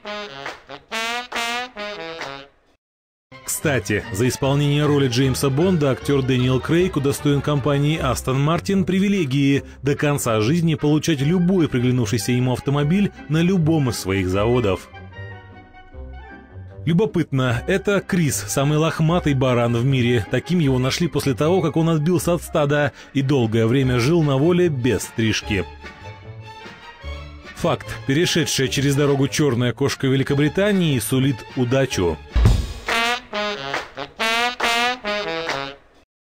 Кстати, за исполнение роли Джеймса Бонда актер Дэниел Крейг удостоен компании Астон Мартин привилегии до конца жизни получать любой приглянувшийся ему автомобиль на любом из своих заводов. Любопытно, это Крис, самый лохматый баран в мире. Таким его нашли после того, как он отбился от стада и долгое время жил на воле без стрижки. Факт: перешедшая через дорогу черная кошка Великобритании сулит удачу.